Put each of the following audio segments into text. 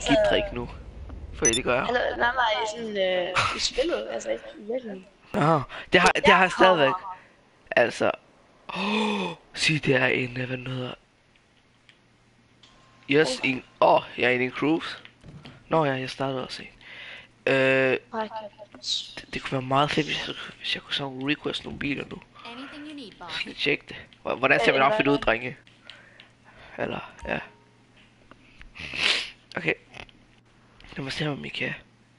gider ikke nu. For det gør jeg. Eller, nej, sådan i spillet, altså ikke i virkeligheden. Nå, det har jeg stadigvæk. Altså. Sig det er en, hvad den hedder. Yes, en. Jeg er inde i en cruise. Nå ja, jeg startede også en. Det kunne være meget fedt, hvis jeg kunne sådan request nogle biler nu. Skal jeg tjekke det? Hvordan ser min outfit ud, drenge? Eller, ja. Okay. Lad mig se, om I kan.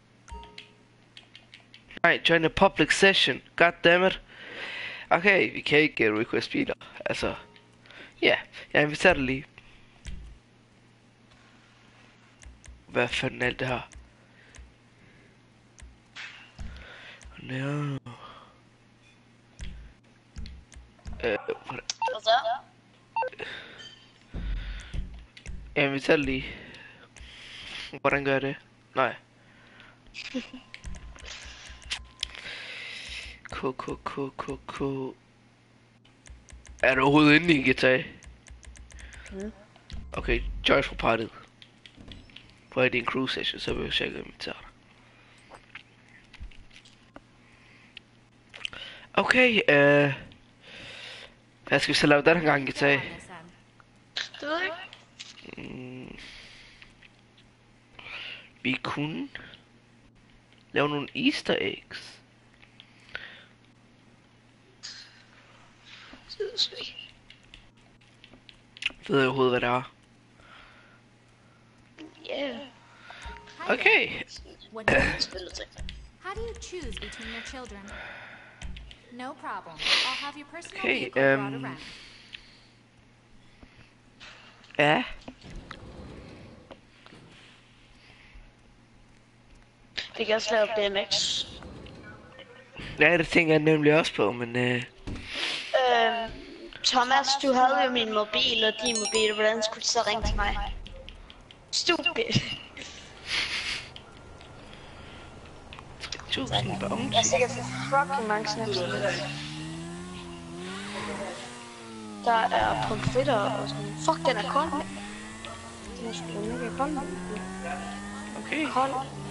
Nej, join a public session. Goddammit. Okay, vi kan ikke request biler. Altså, ja. Jeg inviterer dig lige. Hvad fanden er alt det her? No. Hvad så? Jeg inviterer dig lige. Hvordan gør jeg det? Nej. K. Er du overhovedet inde i GTA? Okay, join for partiet. Prøv at det er en cruise session, så vil jeg sikkert invitere dig. Okay, hvad skal vi så lave den her gang, GTA? Det ved jeg ikke. Vi kunne lave nogle easter eggs. Ved jeg overhovedet, hvad det er? Yeah. Okay. How do you choose between your children? No problem. I'll have your personal Okay, vehicle brought around. Ja. Vi kan også lave BMX. Ja, det tænker jeg nemlig også på, men Thomas, du havde jo min mobil og din mobil, hvordan skulle du så ringe til mig? Stupid. 1000 bounty. Jeg er sikkert for fucking mange snaps. Der er pomfritter og sådan. Fuck, den er kold. Den er sgu mega kold. Okay. Kold.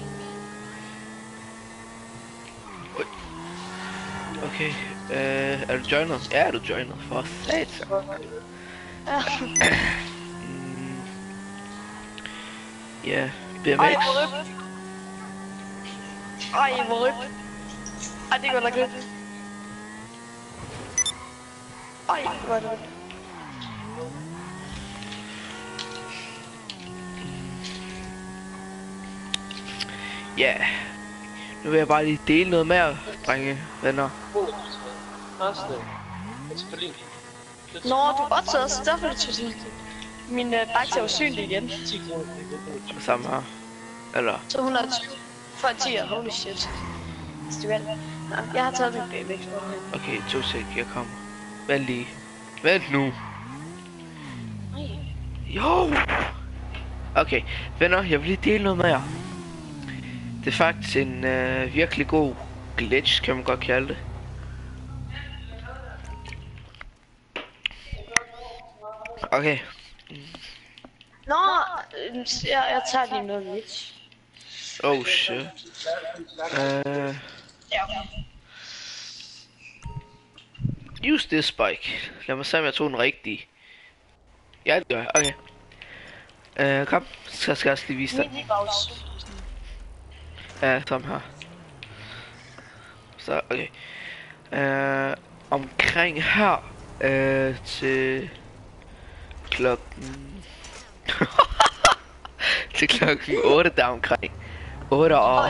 Okay, er du joiner? Ja, er du joiner? For satan. Ja, BMX. Ej, hvor rødt. Ej, hvor rødt. Ej, det går da godt. Ej, hvor rødt. Ja. Nu vil jeg bare lige dele noget mere, drenge, venner. Nå, du er også så derfor det tog sådan. Min bakse er usynlig igen. Samme her. Eller? Så 120 for 10, holy shit. Jeg har taget min BMX. Okay, 2 sek, jeg kommer. Vent lige. Vent nu. Jo! Okay, venner, jeg vil lige dele noget med jer. Det er faktisk en virkelig god glitch, kan man godt kalde det. Okay. Nå, jeg tager lige noget glitch. Oh shit. Use this spike. Lad mig se, om jeg tog den rigtige. Ja, det gør jeg. Okay. Kom, så skal jeg også lige vise dig. Ja, Tom her. Så, okay. Omkring her til klokken til klokken 8 der omkring 8 og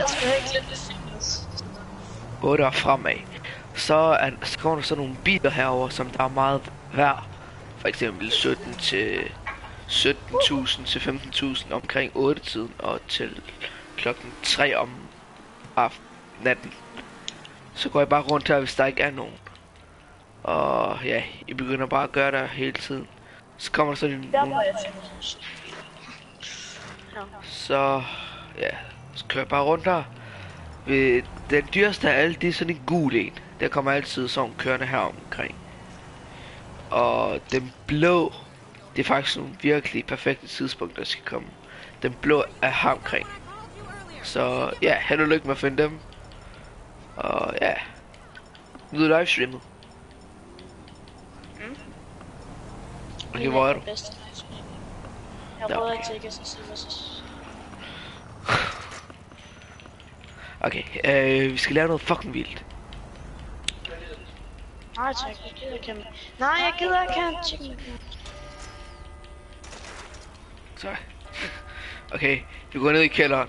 8 og fremad. Så kommer der sådan nogle biler herover, som der er meget værd. For eksempel 17 til 17.000 til 15.000 omkring 8 tiden og til klokken 3 om natten. Så går jeg bare rundt her, hvis der ikke er nogen. Og ja, I begynder bare at gøre det hele tiden. Så kommer der sådan nogle... Så ja, så kører jeg bare rundt her. Den dyreste af alle, det er sådan en gul en. Der kommer altid sådan kørende her omkring. Og den blå, det er faktisk nogle virkelig perfekte tidspunkter, der skal komme. den blå er her omkring. Så ja, held og lykke med at finde dem. Og ja, nyd livestreamet. Okay, hvor er du? Jeg råder ikke til ikke at sige. Okay, vi skal lave noget fucking vildt. Nej, tak. Jeg gider ikke. Nej, jeg gider ikke have en chicken. Så. Okay, du går ned i kælderen.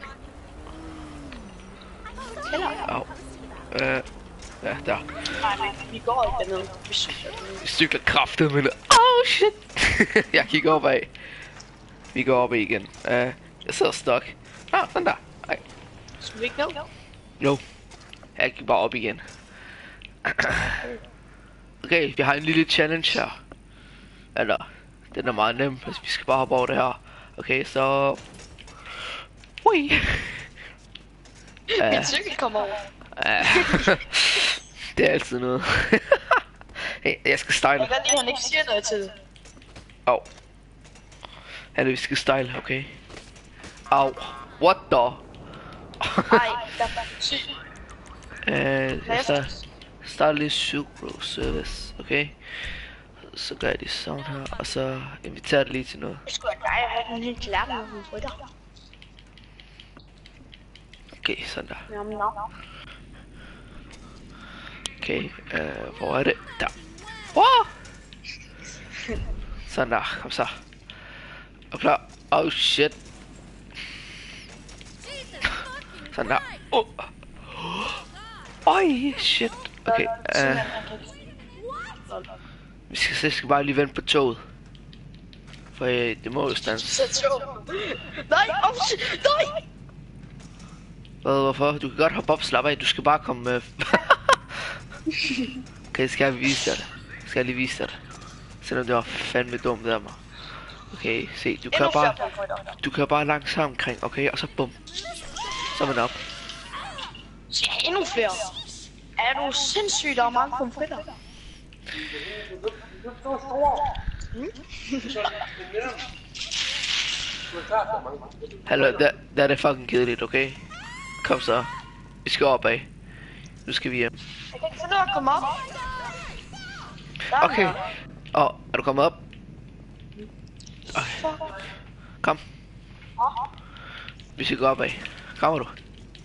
Kælderen? Au. Ja, der. Nej, vi går ikke dernede. Vi cykler kraftet, men... Oh shit! Jeg kigger opad. Vi går opad igen. Jeg sidder stok. Sådan der. Ej. Skal vi ikke nå? Jo. Jeg gik bare op igen. Okay, vi har en lille challenge her. Eller, den er meget nem, hvis vi skal bare hoppe over det her. Okay, så... Ui! Min cykel kommer over. Det er altid noget. Hey, jeg skal style. Jeg kan lige, han ikke siger noget til det. Au. Han vi skal style, okay? Au. What the? Ej, der er syg. Jeg starter lige Sucro service, okay? Så gør jeg det sådan her, og så inviterer det lige til noget. Det skulle være dig at have den helt klart med nogle frytter. Okay, sådan der. Jamen, nå. Okay, hvor er det? Der. Wow! Sådan der, kom så. Og klar. Oh shit. Sådan der. Oj, shit. Okay, vi skal bare lige vente på toget. For det må jo stands. Nej, oh shit, nej! Hvorfor? Du kan godt hoppe op, slap af. Du skal bare komme med. Okay, skal jeg vise dig det? Skal jeg lige vise dig det? Selvom det var fandme dumt af mig. Okay, se, du kører bare langsomt omkring, okay? Og så bum. Så er man op. Se, endnu flere. Er du sindssygt, der er mange pomfritter? Hallo, der er det fucking kedeligt, okay? Kom så. Vi skal opad. Nu skal vi hjem. Jeg kan ikke finde ud af at komme op. Okay. Er du kommet op? Okay. Kom. Vi skal gå opad. Kommer du?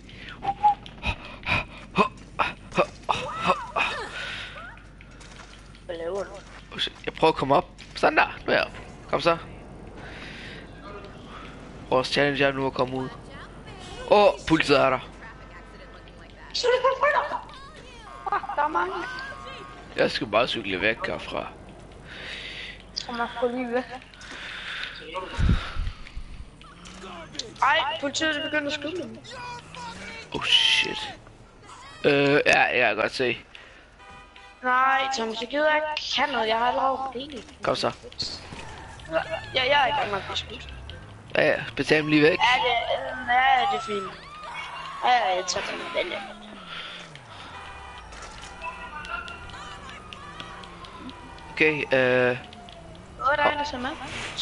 Hvad laver du? Jeg prøver at komme op. Sådan der. Nu er jeg op. Kom så. Vores challenge er nu at komme ud. Politiet er der. Så er det pomfritter. Der er mange. Jeg skal bare cykle væk herfra. Så man får lige væk. Ej, politiet er begyndt at skyde dem. Oh shit. Ja, jeg kan godt se. Nej, Thomas, jeg gider ikke have noget. Jeg har allerede problemet. Kom så. Ja, jeg er i gang med at blive skudt. Ja, betal dem lige væk. Ja, det er fint. Ja, jeg tager den med. Okay, Hvor er der en, der ser med?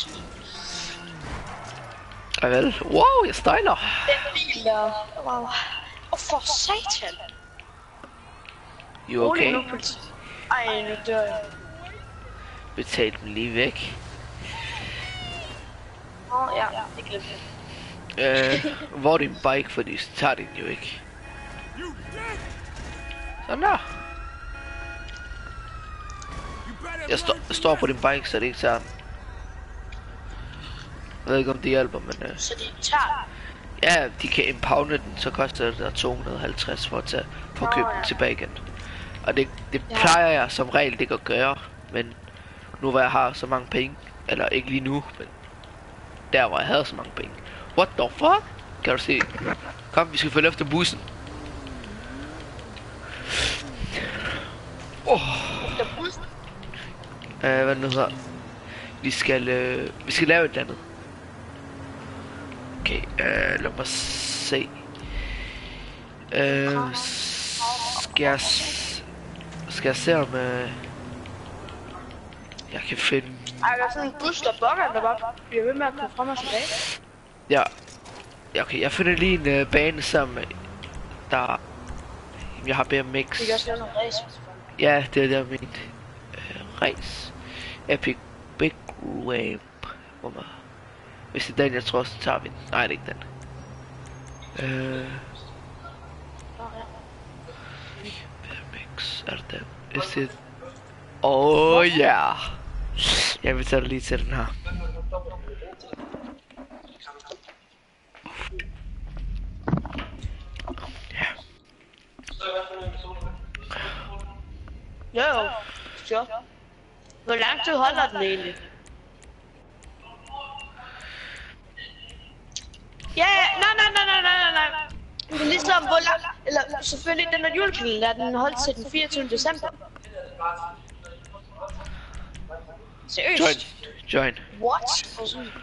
vel. Wow, jeg styler. Den bil der. Wow. For satan. You okay? Ej, nu dør jeg. Betal dem lige væk. Ja, det glemte jeg. Hvor er din bike, fordi så tager den jo ikke. Sådan der. Jeg står på din bike, så det ikke tager den. Jeg ved ikke om det hjælper, men... Så de tager... Ja, de kan impounde den, så koster det der 250 for at købe den tilbage igen. Og det plejer jeg som regel ikke at gøre, men nu hvor jeg har så mange penge, eller ikke lige nu, men der hvor jeg havde så mange penge. What the fuck? Kan du se? Kom, vi skal følge efter bussen. Hvad det nu hedder? Vi skal lave et eller andet. Okay, lad mig se. Skal jeg se om jeg kan finde... Ej, der er sådan en bus, der bokker, der bare bliver ved med at komme frem og tilbage. Ja, Ja, okay, jeg finder lige en bane, som der... Jeg har BMX. Vi kan også lave nogle race. Ja, det er det, jeg mente. Race. Epic Big Ramp. Hvor man... Hvis det er den, jeg tror, så tager vi den. Nej, det er ikke den. BMX, er det den? Is it... Ja. Jeg vil tage lige til den her. Jo, sure. Hvor lang tid holder den egentlig? Ja, nej. Det er ligesom, hvor lang... Eller selvfølgelig, den er julekalender, den holdt til den 24. december. Seriøst? Join. What?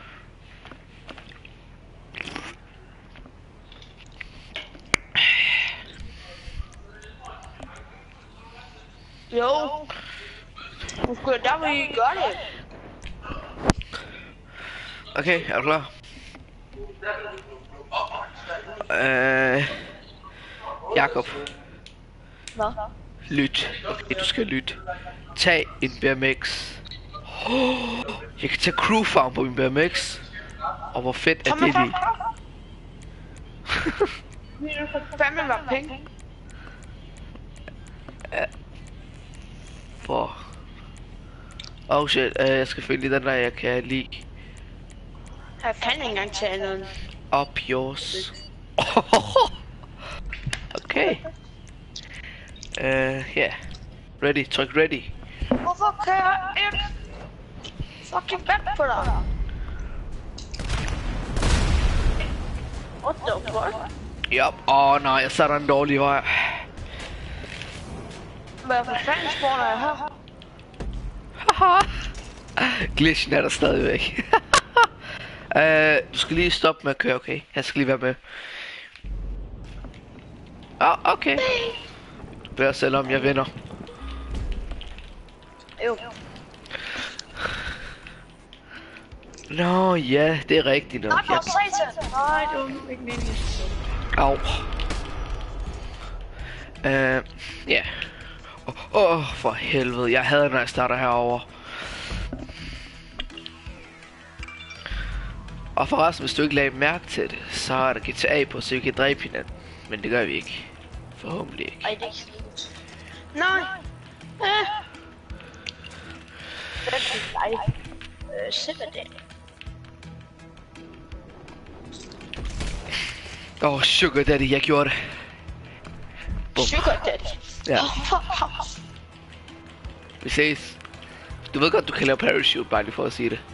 Jo. Nu skulle jeg der, vi gør det. Okay, er du klar? Jakob. Hvad? Lyt. Okay, du skal lytte. Tag en BMX. Jeg kan tage crew farm på min BMX. Og hvor fedt er det lige? Fandme var penge. For... Oh shit, jeg skal finde den der, jeg kan lide. Jeg kan ikke engang tage noget. Up yours. Okay. Yeah. Ready, tryk ready. Hvorfor kan jeg ikke fucking back på dig? What the fuck? Yup. Nej, jeg satte en dårlig vej. Hvad for fanden spawner jeg her? Glitchen er der stadigvæk. Du skal lige stoppe med at køre, okay? Jeg skal lige være med. Okay. Du beder selvom jeg vinder. Jo. Nå, ja, det er rigtigt nok. Nej, for satan! Nej, det var ikke meningen. Au. Ja. For helvede. Jeg hader, når jeg starter herover. Og forresten, hvis du ikke lagde mærke til det, så er der GTA på, så vi kan dræbe hinanden. Men det gør vi ikke. Forhåbentlig ikke. Ej, det er ikke slut. Nej! Hvad er dig? Se hvad det er. Sugar daddy, jeg gjorde det. Bum. Sugar daddy? Ja. Vi ses. Du ved godt, du kan lave parachute, bare lige for at sige det.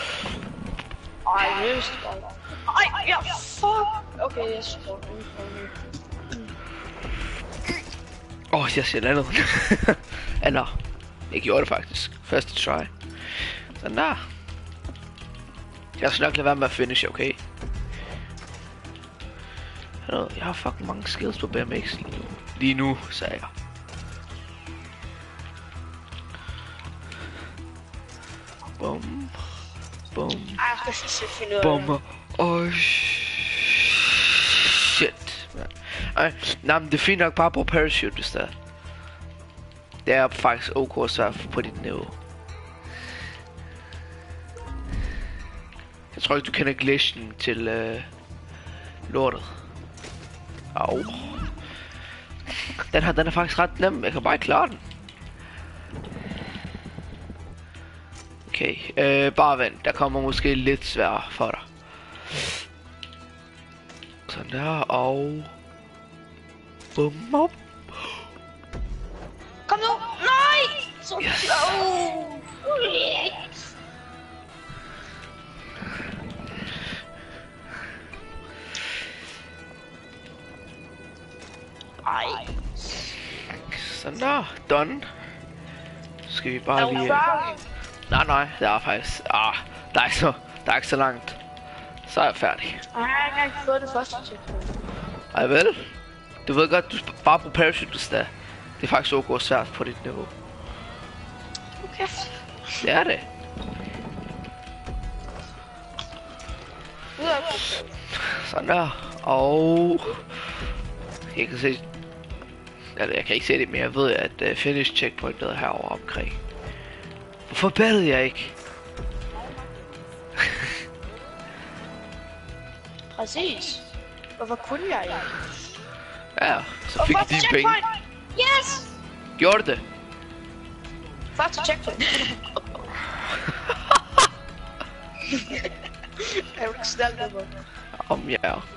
Ej, just det. Ej, ja, fuck! Okay, jeg står Jeg siger andet. Eller, jeg gjorde det faktisk. Første try. Sådan der. Jeg skal nok lade være med at finish, okay? Jeg har fucking mange skills på BMX lige nu. Lige nu, sagde jeg. Bum. Bum. Ej, jeg skal finde ud af Bum. Shit. Ej, nej, men det er fint nok bare på parachute, hvis der. Det er faktisk ok svært på dit niveau. Jeg tror ikke, du kender glitchen til lortet. Au. Den er faktisk ret nem. Jeg kan bare ikke klare den. Okay, bare vent. Der kommer måske lidt sværere for dig. Sådan der, og... Bum op. Kom nu! Nej! Så Yes. Ej. Sådan der, done. Så skal vi bare lige... Nej, det er faktisk... der er ikke så langt. Så er jeg færdig. Ej, jeg har ikke engang fået det første til. Ej vel? Du ved godt, du bare på parachute der. Det er faktisk ok svært på dit niveau. Okay. Det er det. videre. Sådan der. Og... Jeg kan se... Altså, jeg kan ikke se det, men jeg ved, at finish checkpointet er herovre omkring. Hvorfor battede jeg ikke? Præcis. Hvorfor kunne jeg ikke? Ja, så fik jeg dine penge. Yes! Gjorde det? Første checkpoint. Jeg vil ikke snart det på. Om jeg er.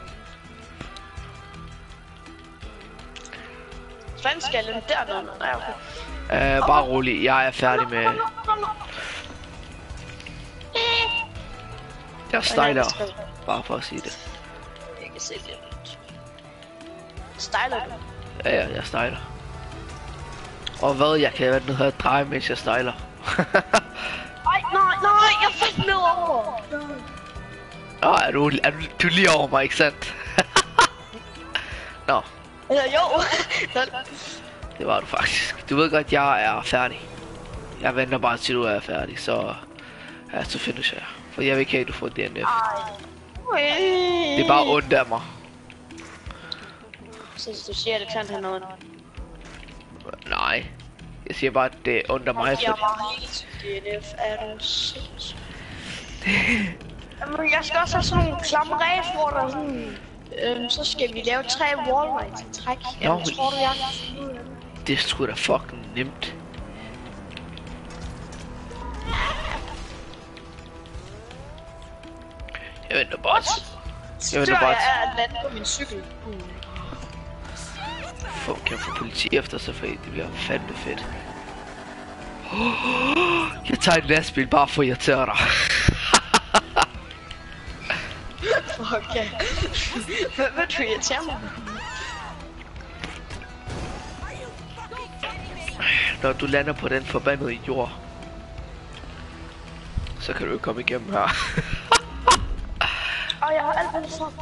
Hvad skal jeg dernede? Nej, okay. Bare rolig, jeg er færdig med... Jeg styler. Bare for at sige det. Jeg kan se det. Styler du? Ja, jeg styler. Og hvad, jeg kan være nede her og dreje, mens jeg styler. Nej, jeg faldt ned over. Nå, er du lige over mig, ikke sandt? Nå. Eller jo. Det var du faktisk. Du ved godt, jeg er færdig. Jeg venter bare til du er færdig, så... Ja, så finder jeg. For jeg vil ikke have, at du får DNF. Det er bare ondt af mig. Så du siger, at det kan have noget. Nej. Jeg siger bare, at det er ondt af mig. Jeg var helt DNF, er du sindssygt. Jamen, jeg skal også have sådan nogle klamme ræs, hvor der sådan... så skal vi lave 3 wallrides i træk. Jamen, tror du, jeg kan finde ud af det? Det er sgu da fucking nemt. Jeg venter bare. Jeg venter bare. Jeg er at lande på min cykel. Kan jeg få politi efter sig, fordi det bliver fandme fedt. Jeg tager en lastbil bare for at irritere dig. Okay. Hvad du irriterer mig? Når du lander på den forbandede jord, så kan du ikke komme igennem her. Og jeg har alt muligt sammen.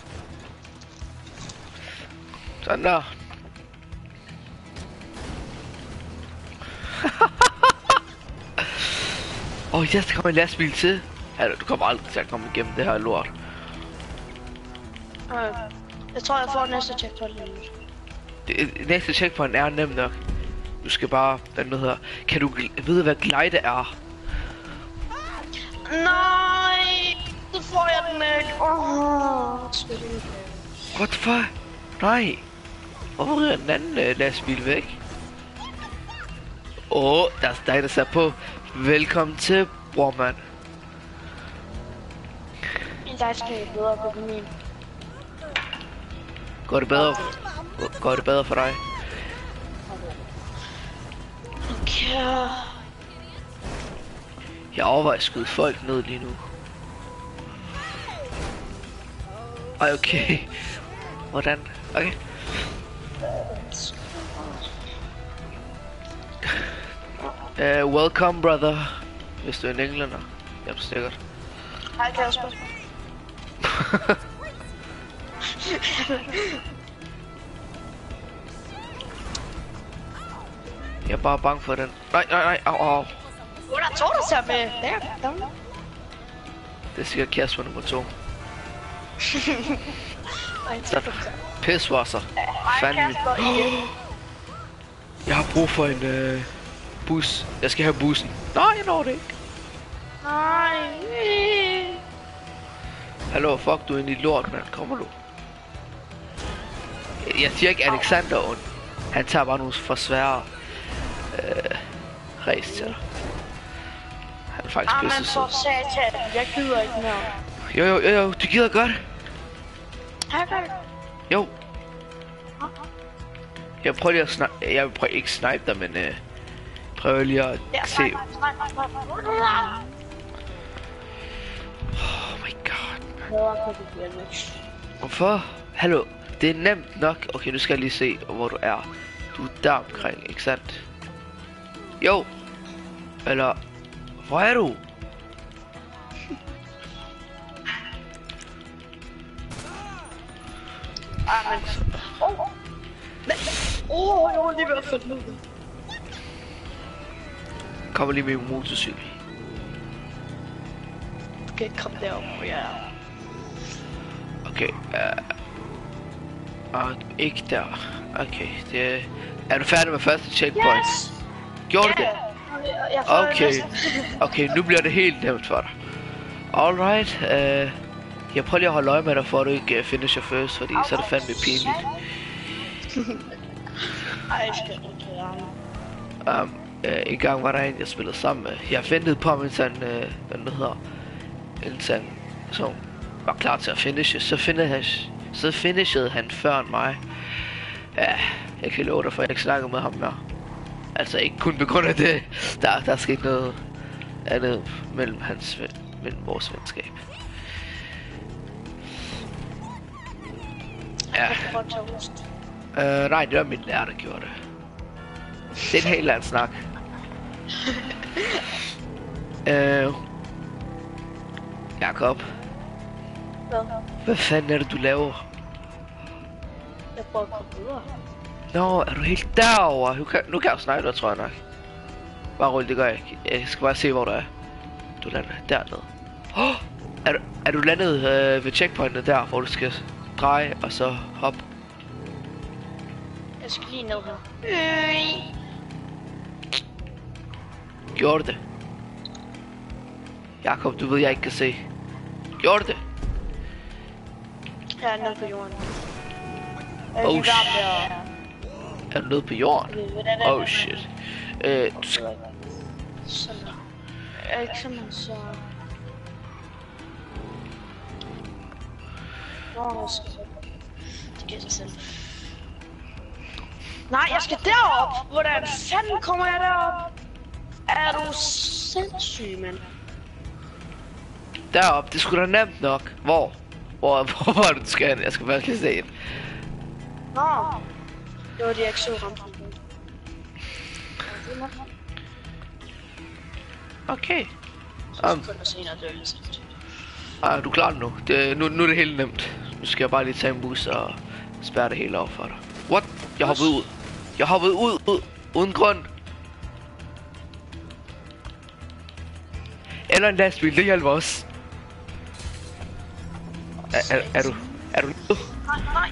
Sådan der. Ja, der kommer en lastbil til. Altså, du kommer aldrig til at komme igennem det her lort. Jeg tror, jeg får næste checkpoint. Næste checkpoint er nemt nok. Du skal bare, hvad det hedder. Kan du vide, hvad glide er? Nej, så får jeg den ikke. What the fuck? Nej. Hvorfor ryger den anden lastbil væk? Der er dig, der ser på. Velkommen til, brormand. Jeg skal bedre på min. Går det bedre? Går det bedre for dig? Okay. Jeg overvejer at skyde folk ned lige nu. Okay. Hvordan? Okay. Welcome, brother. Hvis du er en englænder. Jamen, sikkert. Hej, Kasper. Jeg er bare bange for den. Nej, au. Der tog der sig med. Der. Det er sikkert Kasper nummer 2. Pisvasser. Fanden. Jeg har brug for en bus. Jeg skal have bussen. Nej, jeg når det ikke. Nej. Hallo, fuck, du er inde i lort, mand. Kommer du? Jeg siger ikke Alexander ond. Han tager bare nogle for svære ræs til dig. Han er faktisk pisse sød. Men for satan, jeg gider ikke mere. Jo, du gider godt. Okay. Jo. Jeg prøver lige at snipe. Jeg prøver ikke snipe dig, men prøver lige at se. Oh my god. Hvorfor? Hallo, det er nemt nok. Okay, nu skal jeg lige se, hvor du er. Du er der omkring, ikke sandt? Jo. Eller, hvor er du? Jeg var lige ved at falde ned. Kommer lige med min motorcykel. Du kan ikke komme derover, hvor jeg er. Og ikke der. Okay, det er du færdig med første checkpoint? Yes! Gjorde du det? Jeg får Okay. det næste. Okay, nu bliver det helt nemt for dig. Alright, jeg prøver lige at holde øje med dig, for at du ikke finisher first, fordi så er det fandme pinligt. Ej, jeg skal ikke være. En gang var der en, jeg spillede sammen med. Jeg ventede på, mens han, hvad det hedder, indtil han så var klar til at finishe. Så finishede han før end mig. Ja, jeg kan love dig, for jeg ikke snakkede med ham mere. Altså ikke kun på grund af det. Der er sket noget andet mellem vores venskab. Ja. Nej, det var min lærer, der gjorde det. Det er en helt anden snak. Jakob. Hvad fanden er det, du laver? Jeg prøver at komme videre. Nå, er du helt derovre? Nu kan jeg jo snakke, tror jeg nok. Bare roligt, det gør jeg ikke. Jeg skal bare se, hvor du er. Du lander dernede. Er du landet ved checkpointet der, hvor du skal dreje og så hoppe? Jeg skal lige ned her. Gjorde det? Jakob, du ved, jeg ikke kan se. Gjorde det? Jeg er nede på jorden. Oh shit. Er du nede på jorden? Oh shit. Du skal... Sådan der. Er ikke sådan, så... Nå, jeg skal... Det giver sig selv. Nej, jeg skal derop! Hvordan fanden kommer jeg derop? Er du sindssyg, mand? Derop, det skulle da nemt nok. Hvor er du skal hen? Jeg skal bare lige se det. Nå. Det var det, jeg ikke så ramt. Okay. Er du klar nu? Nu er det helt nemt. Nu skal jeg bare lige tage en bus og spærre det hele op for dig. What? Jeg hoppede ud. Jeg hoppede ud uden grund. Eller en lastbil, det hjælper også. Er du nede? Nej.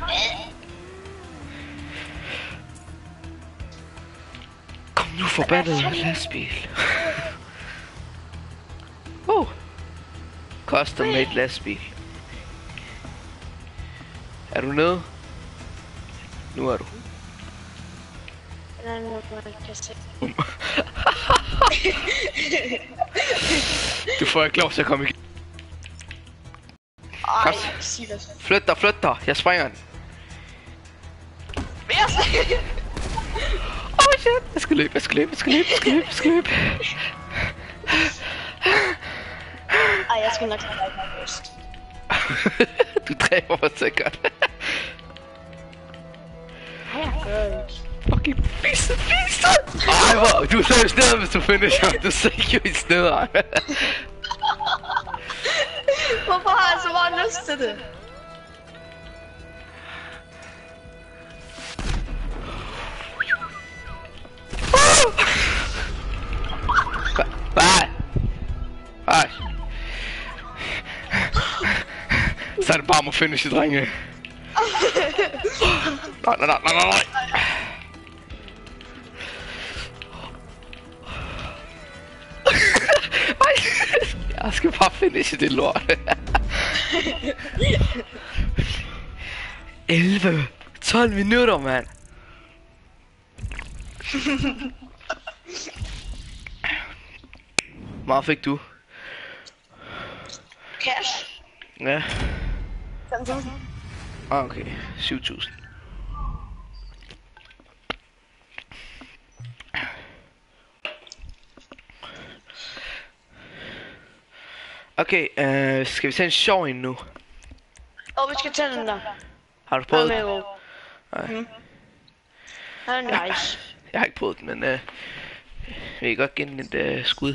Kom nu, forbandet lastbil. Custom made lastbil. Er du nede? Nu er du. Du får ikke lov til at komme igen. Ej, Flyt dig. Jeg springer den. Oh shit. Jeg skal løbe. Ej, jeg skal nok tage dig først. Du dræber mig sikkert. Fucking pisse. Ej, hvor, du er seriøst nede, hvis du finisher. Du er seriøst nede. Hvorfor har jeg så meget lyst til det? Ej. Så er det bare om at finishe, drenge. Nej. Jeg skal bare finishe det lort. 12 minutter, mand. Hvor meget fik du? Cash. Ja. 5.000. Okay, 7.000. Okay, skal vi tage en sjov en nu? Vi skal tage den der. Har du prøvet den? Nej. Den er nice. Jeg har ikke prøvet den, men vi kan godt give den et skud.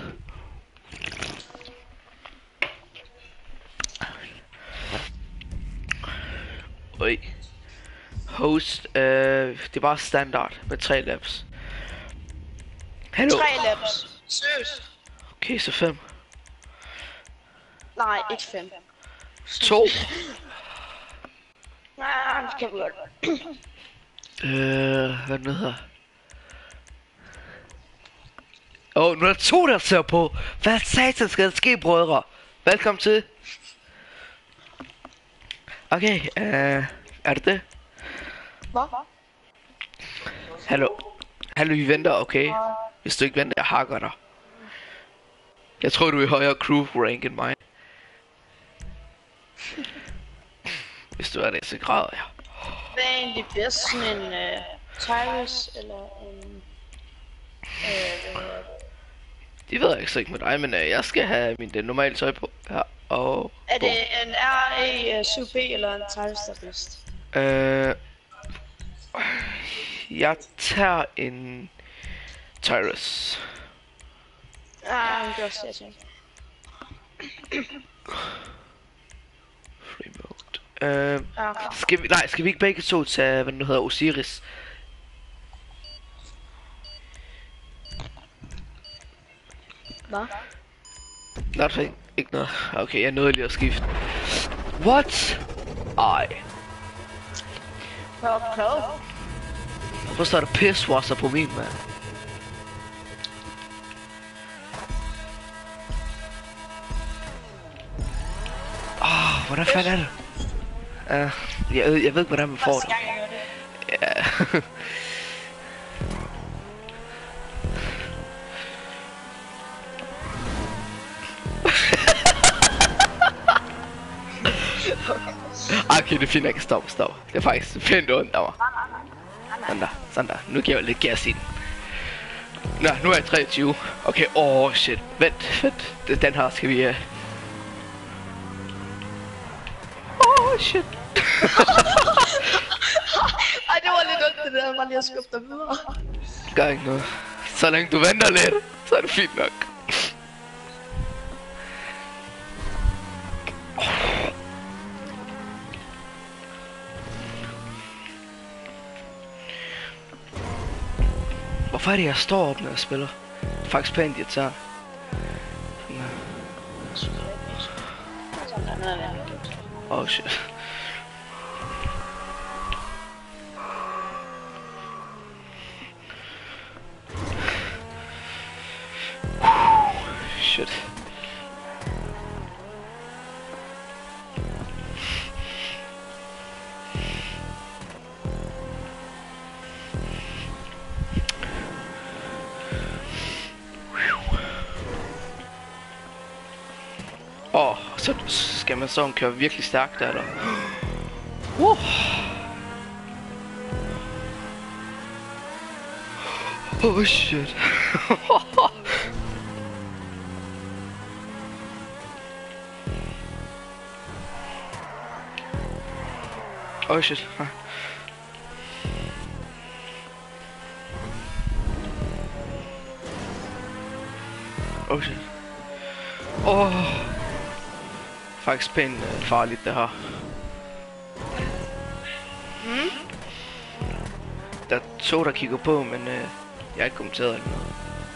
Oj. Host, det er bare standard med 3 laps. Hallo? 3 laps. Seriøst. Okay, så 5. Nej, ikke 5. 2. Nej, det kan vi godt. Hvad den hedder? Nu er der 2, der ser på. Hvad satan skal der ske, brødre? Velkommen til. Okay, er det det? Hvad? Hallo, vi venter, okay? Hvis du ikke venter, jeg hakker dig. Jeg tror, du er i højere crew rank end mig. Hvis du er det, så græder jeg. Hvad er egentlig bedst, sådan en Tyrus eller en... Det ved jeg ikke så ikke med dig, men jeg skal have min det normale tøj på her. Og er det en RA 7B eller en Tyrus, der er bedst? Jeg tager en Tyrus. Ah, det er også det, jeg tænker. Free mode. Okay. Skal vi ikke begge to tage, hvad den hedder, Osiris? Hvad? Nej, det er ikke noget. Okay, jeg nåede lige at skifte. What? Ej. Prøv. Hvor står der pisswasser på min, mand? Hvordan fanden er det? Jeg ved ikke, hvordan man får det. Ja. Okay, det er fint, jeg kan stoppe. Det er faktisk pænt ondt af mig. Sådan der. Nu giver jeg lidt gas i den. Nå, nu er jeg 23. Okay, shit. Vent. Den her skal vi... shit. Ej, det var lidt ondt, det der. Bare lige at skubbe dig videre. Gør ikke noget. Så længe du venter lidt, så er det fint nok. Hvorfor er det, jeg står op, når jeg spiller? Det er faktisk pænt irriterende. Shit. Shit. Så skal man så køre virkelig stærkt, eller? Shit. Shit. Shit. Faktisk pænt farligt, det her. Der er 2, der kigger på, men jeg har ikke kommenteret eller noget.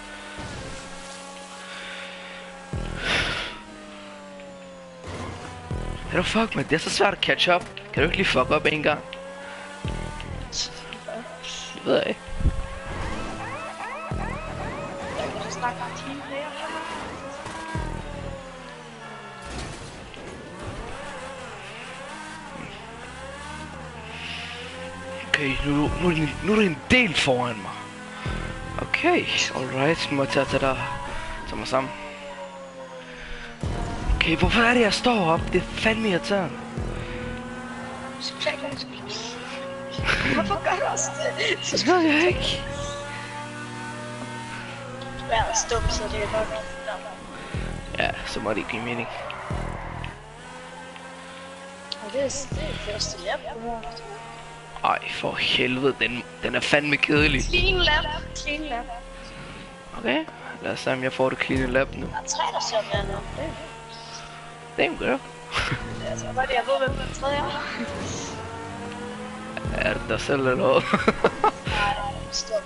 Hello, fuck, man, det er så svært at catch up. Kan du ikke lige fuck op en gang? Det ved jeg ikke. Okay, nu er det en del foran mig. Okay, alright, nu må jeg tage mig sammen. Okay, hvorfor er det, jeg står op? Det er fandme irriterende. Hvorfor gør du også det? Så ved jeg ikke. Du er stum, så det er nok. Ja, så må det ikke give mening. Og det er første lap. Ej, for helvede, den er fandme kedelig. Clean lap. Okay, lad os se, om jeg får det clean lap nu. Der er 3, der ser mere nu. Damn girl. Altså, jeg ved, hvem den tredje er. Er det dig selv eller noget? Nej, stop.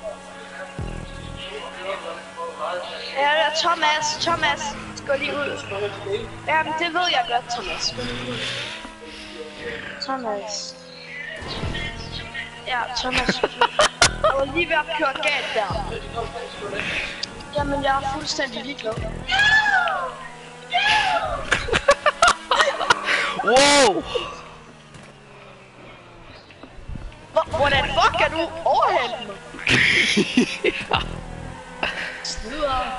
Ja, det er Thomas. Gå lige ud. Jamen, det ved jeg godt, Thomas. Thomas. Ja, Thomas. Jeg var lige ved at køre galt der. Jamen, jeg er fuldstændig ligeglad. Wow! Hvordan fuck kan du overhælde mig? Snyder.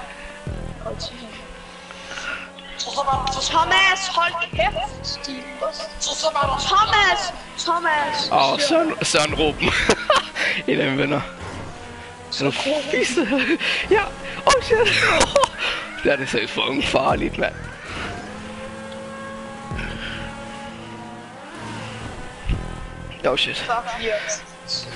Thomas, hold kæft, Stig. Thomas. Åh, Søren Ruben. En af mine venner. Så fisse. Ja. Oh shit. Det er det så fucking farligt, mand. Oh shit. Fuck yes.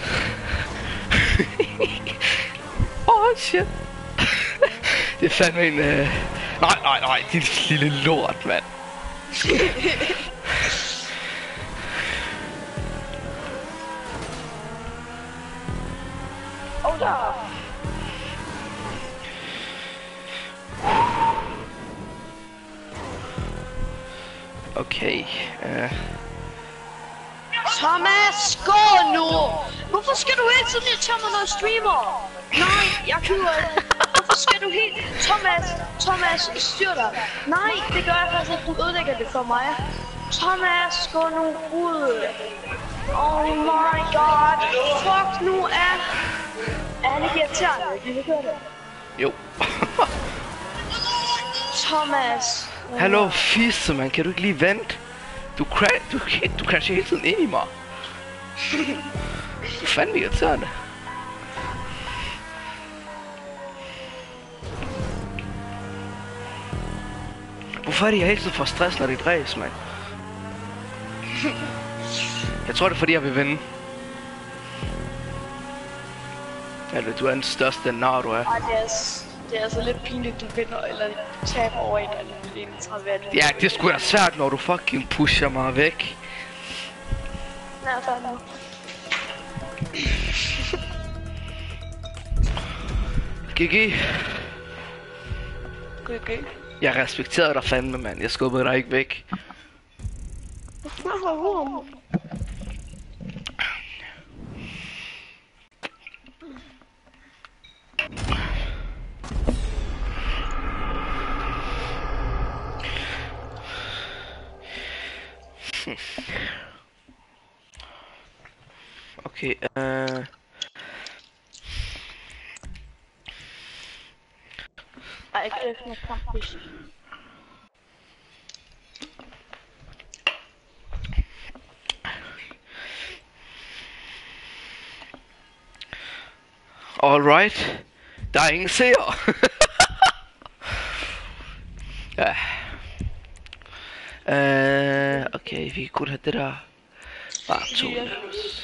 Oh shit. Det er fandme en... Nej, din lille lort, mand. Oh der. Okay. Thomas, gå nu! Hvorfor skal du hele tiden irritere mig, når jeg streamer? Nej, jeg gider ikke. Hvorfor skal du helt... Thomas, styr dig. Nej, det gør jeg faktisk ikke. Du ødelægger det for mig. Thomas, gå nu ud. Oh my god. Fuck nu af. Er han ikke irriterende? Kan vi gøre det? Jo. Thomas. Hallo, fisse, man. Kan du ikke lige vente? Du crasher hele tiden ind i mig. Du er fandme irriterende. Hvorfor er det, jeg hele tiden får stress, når det dræs, mand? Jeg tror, det er fordi, jeg vil vinde. Eller du er den største nar, du er. Ej, det er altså lidt pinligt, du vinder eller taber over en eller anden 31. Ja, det er sgu da svært, når du fucking pusher mig væk. Nej, fandme. GG. GG. Jeg respekterede dig fandme, mand. Jeg skubbede dig ikke væk. Okay, Ej, ikke efter noget kampfisk. alright. Der er ingen seere. Ja. Okay, vi kunne have det der. Bare 2 levels.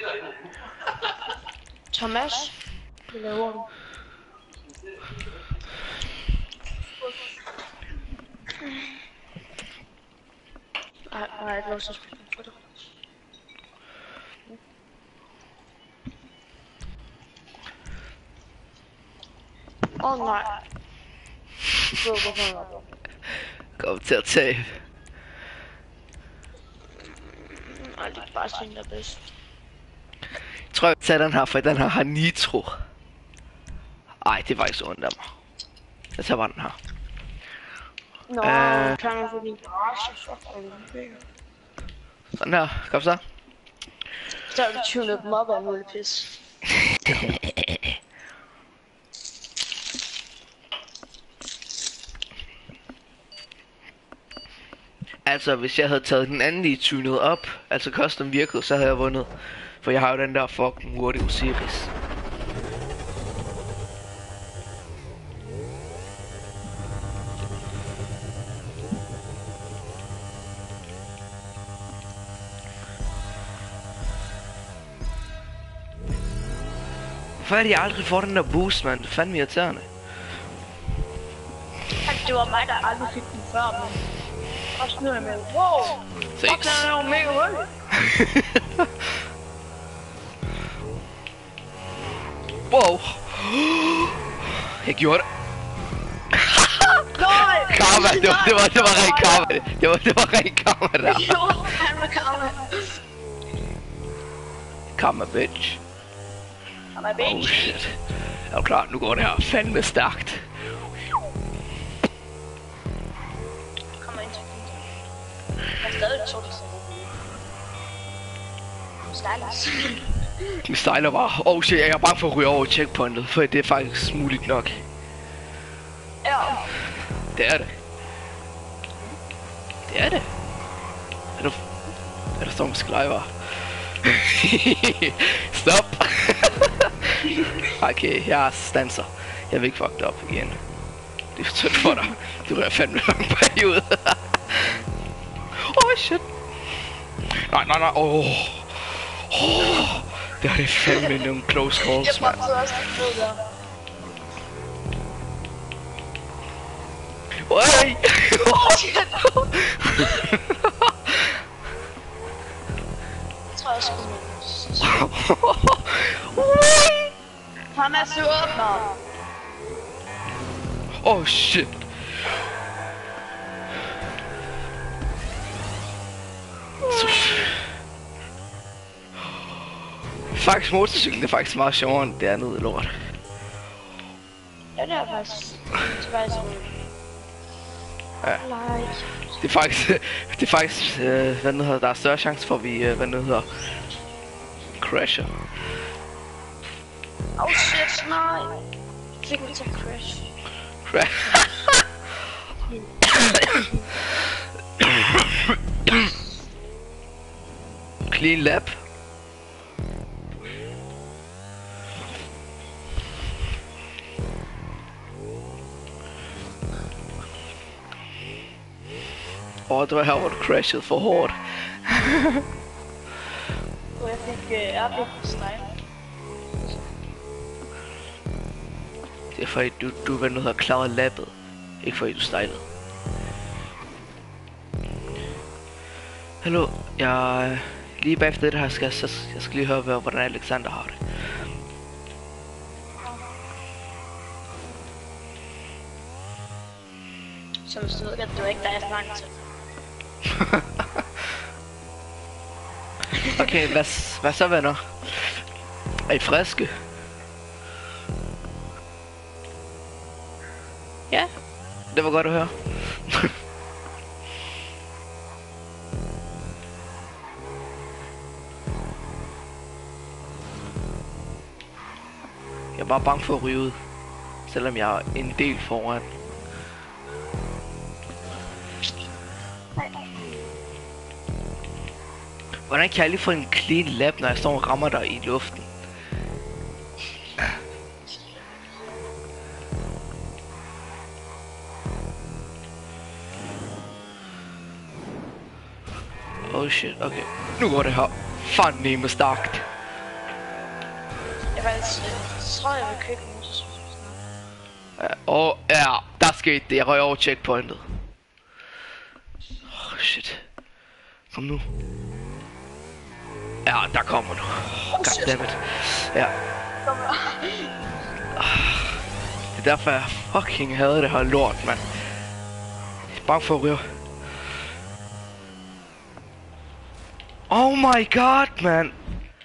Thomas, hvad laver du? Ej, jeg har ikke lov til at spille for dig. Åh nej. Kom til at tabe. Nej, det er bare sådan, der er bedst. Jeg tror, jeg tager den her, for den her har nitro. Ej, det var ikke så ondt af mig. Jeg tager bare den her. Nå, kan man få min garage, så får du den. Sådan her, kom så. Så har du tunet dem op af mulig pis. Altså, hvis jeg havde taget den anden lige tunet op, altså custom virkede, så havde jeg vundet. For jeg har jo den der fucking World Series. Hvorfor er det, jeg aldrig får den der boost, mand? Det er fandme irriterende. Det var mig, der aldrig fik den før, men... Også nu er jeg med. Wow! Fuck, den er jo mega hul! Wow! Jeg gjorde det. Nej! Karma, det var rent karma. Det var rent karma der. Jo, han var karma. Come bitch. I'm a bitch. Oh shit. Er du klar? Nu går det her fandme stærkt. Kom ind. Jeg er stadig 2 Stylus. Vi stejler bare. Oh shit, jeg er bange for at ryge over checkpointet, for det er faktisk muligt nok. Ja. Det er det. Det er det. Er der står en sklejver? Stop! Okay, jeg stanser. Jeg vil ikke fuck det op igen. Det er for tyndt for dig. Du rører fandme lang periode. Oh shit. Nej. Oh. Det er det fandme nogle close calls, mand. Jeg også ned der. Oj! Jeg tror jeg skulle Han er sur op, nå. Oh shit. Faktisk motorcyklen er faktisk meget sjovere end det andet lort. Ja, det er faktisk Ja. Det er faktisk, hvad det hedder, der er større chance for, at vi, hvad det hedder, crasher. Oh shit, nej. Fik mig til at crash. Clean lap. Det var her, hvor du crashede for hårdt. Og jeg fik RP på style. Det er fordi, du hvad nu hedder, klaret lappet. Ikke fordi du stylede. Hallo, jeg lige bagefter det her jeg skal lige høre, hvordan Alexander har det. Så hvis du ved, at du ikke der er så lang tid. Okay, hvad så, venner? Er I friske? Ja, det var godt at høre. Jeg er bare bange for at ryge ud, selvom jeg er en del foran. Hvordan kan jeg lige få en clean lap, når jeg står og rammer dig i luften? Oh shit, okay. Nu går det her fandme stærkt. Jeg tror, jeg vil købe en motorcykel. Ja, der skete det. Jeg røg over checkpointet. Oh shit. Kom nu. Ja, der kommer du. Goddammit. Ja. Det er derfor, jeg fucking havde det her lort, mand. Jeg er bange for at ryge. Oh my god, man.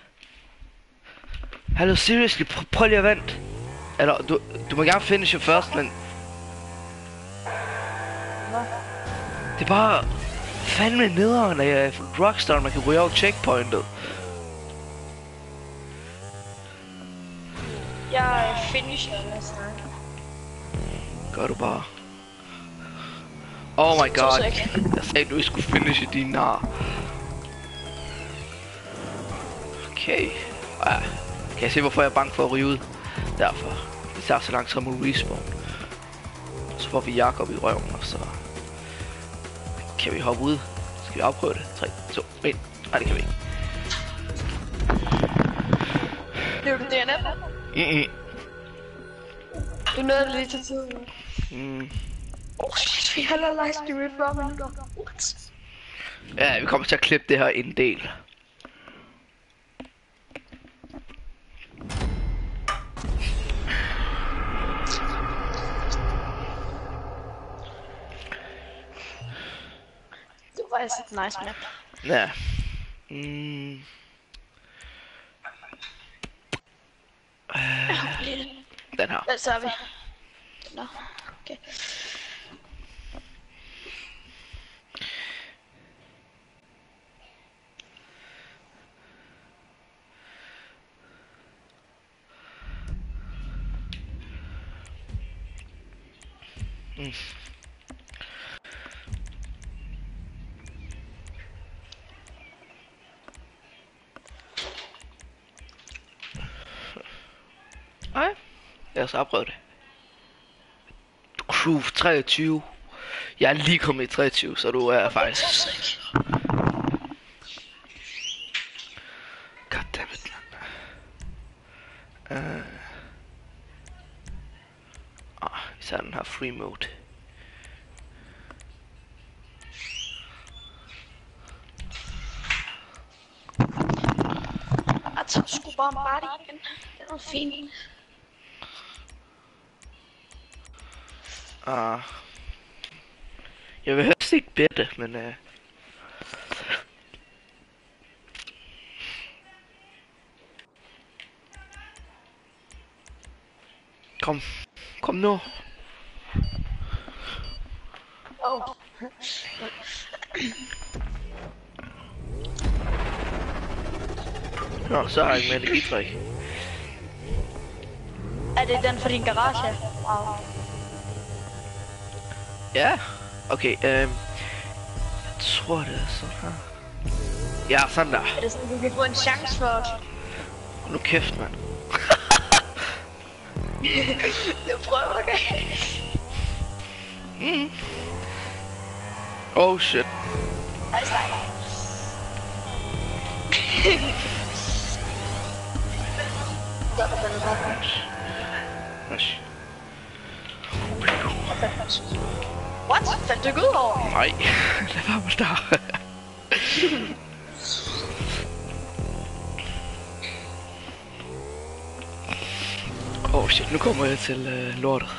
Hallo, seriously, prøv lige at vente. Eller, du må gerne finishe først, men... Det er bare... fandme nederen af Rockstar, man kan ryge over checkpointet. Jeg finisher næsten. Gør du bare. Oh my god. Jeg sagde, du ikke skulle finishe din nar. Okay. Ja. Kan jeg se, hvorfor jeg er bange for at ryge ud? Derfor. Det tager så langt som at respawn. Så får vi Jakob i røven, og så... kan vi hoppe ud? Skal vi afprøve det? 3, 2, 1. Nej, det kan vi ikke. Blev du DNF? Du nåede lige til tiden. Shit, vi har lavet livestream i 40 minutter. What? Ja, vi kommer til at klippe det her en del. Det var faktisk et nice map. Ja. den her. Hvad så er vi? Nå, okay. Nej, lad os afprøve det. Crew 23. Jeg er lige kommet i 23, så du er faktisk... Goddammit, man. Vi tager den her free mode. Jeg tager sgu bare en party igen. Det er fint. Jeg vil helst ikke bette, men Kom nu. Oh. Nå, så har jeg ikke med energitræk. Er det den for din garage? Wow. Ja, okay, jeg tror det er sådan her. Ja, sådan der. Er det sådan, du kan få en chance for... Nu kæft, mand. Jeg prøver, okay? Oh shit. Hej, Steiner. What? Fandt du ikke ud over? Nej, lad være med der. Oh shit, nu kommer jeg til lortet.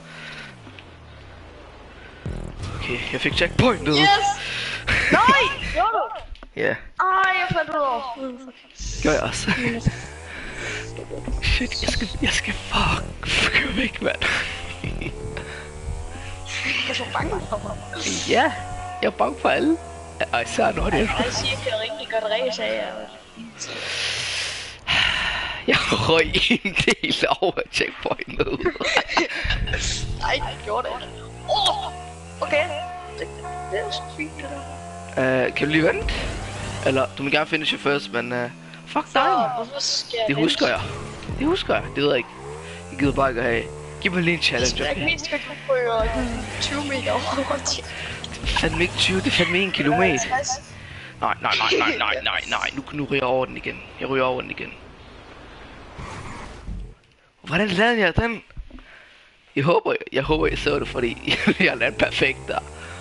Okay, jeg fik checkpointet. Yes! Nej! Gjorde du? Ja, yeah. Ej, jeg fandt ud over. gør jeg også. Shit, jeg skal fuck væk, mand. Jeg er så bange for mig. Ja, jeg er bange for alle. Ej, så når det. Jeg siger, at jeg rigtig godt ræs af jer. Jeg røg en del over checkpointet. Nej, jeg gjorde det ikke. Okay. Det er så fint, det der. Kan du lige vente? Eller, du må gerne finishe first, men fuck dig. Hvorfor skal jeg Det husker jeg. Det husker jeg. Det ved jeg ikke. Jeg gider bare ikke at have. Giv mig lige en challenge, Jeg kan okay? mest skal du ryge 20 meter over. Det er fandme ikke 20, det er fandme 1 kilometer. Nej. Nu ryger jeg over den igen. Jeg ryger over den igen. Hvordan lavede jeg den? Jeg håber jeg så det, fordi jeg lavede perfekt der.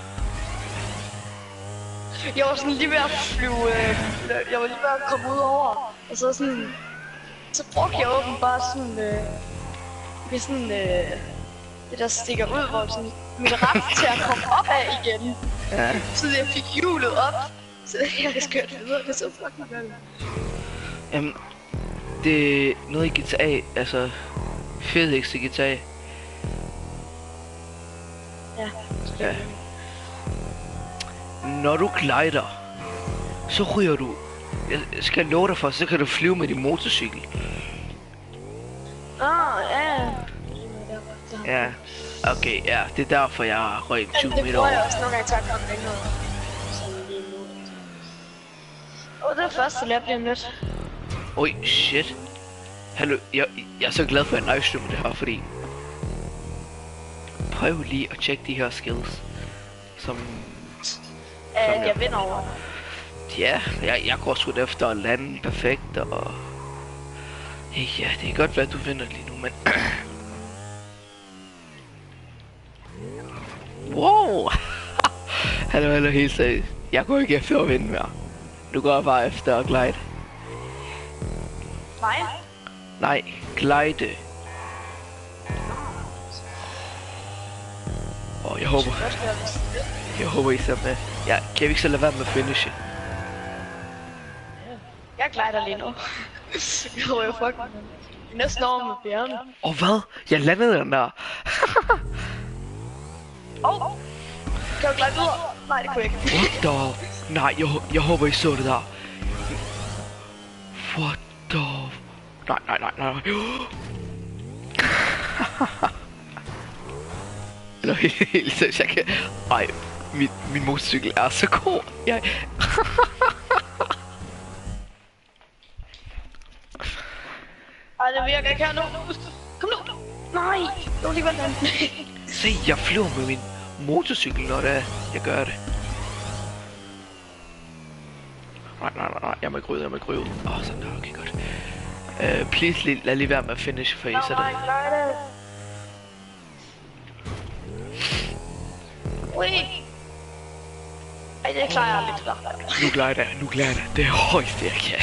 Jeg var sådan lige ved at flyve, jeg var lige ved at komme ud over, og så sådan, så brugte jeg åbenbart sådan, med sådan, det der stikker ud, hvor sådan, mit ret til at komme op af igen. Ja. Så jeg fik hjulet op, så jeg kan skøre videre, det er så fucking godt. Jamen, det er noget i GTA, altså physics i GTA. Ja. Når du glider, så ryger du. Jeg skal love dig for, så kan du flyve med din motorcykel. Ja. Ja. Okay, ja, det er derfor jeg røg 20 Det meter prøver jeg over. også nogle gange til at komme længere. Sådan lige nu. Det er første lap lige om lidt. Oj, shit. Hallo, jeg er så glad for at livestreame det her, fordi... Prøv lige at tjekke de her skills, som Jeg vinder over. ja, jeg går sgu efter at lande perfekt, og... Ja, det kan godt være, at du vinder lige nu, men... Wow! Hallo, helt seriøst. Jeg går ikke efter at vinde mere. Du går bare efter at glide. Nej. Nej, glide. Og jeg håber I ser med. Ja, kan vi ikke så lade være med at finishe? Jeg glider lige nu. Jo, jeg fuck. Næsten over med bjergene. Og hvad? Jeg landede den der. Kan du glide videre? Nej, det kunne jeg ikke. What the... Nej, jeg håber I så det der. What the... Nej. Eller helt seriøst, jeg kan... Ej, min motorcykel er så god. Jeg... Ej, det virker ikke her nu. Kom nu. Nej, det var lige hvad den. Se, jeg flyver med min motorcykel, når det er, jeg gør det. Nej, jeg må ikke ryge ud. Sådan der, okay, godt. Please, lad lige være med at finish, for I så det. Ui. Ej, det klarer jeg aldrig til dig. Nu klarer jeg. Det er højst, jeg kan.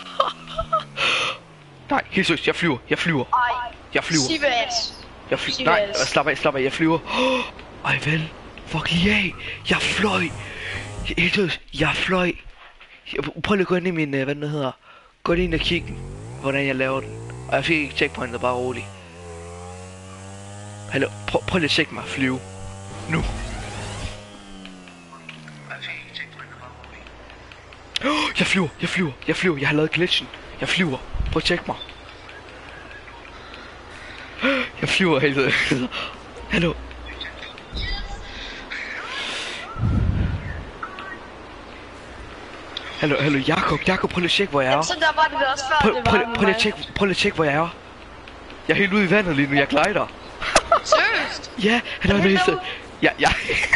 Nej, helt seriøst, jeg flyver. Sivas. Nej, slap af, jeg flyver. Ej vel, fuck lige af. Jeg fløj. Helt seriøst, jeg fløj. Prøv lige at gå ind i min, hvad den hedder. Gå ind og kigge, hvordan jeg laver den. Og jeg fik ikke checkpointet, bare roligt. Hallo, prøv lige at tjekke mig, flyve. Nu. Jeg flyver, jeg har lavet glitchen. Jeg flyver, prøv at tjekke mig. Jeg flyver helt. Hallo. Hallo, Jakob, prøv lige at tjekke, hvor jeg er. Så der var det også før, Prøv lige at tjekke, hvor jeg er. Jeg er helt ude i vandet lige nu, jeg glider. Seriøst? Ja, han er med. Ja.